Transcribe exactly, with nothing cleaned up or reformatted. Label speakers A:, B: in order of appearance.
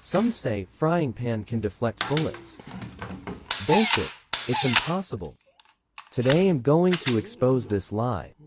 A: Some say frying pan can deflect bullets. Bullshit, it's impossible. Today I'm going to expose this lie.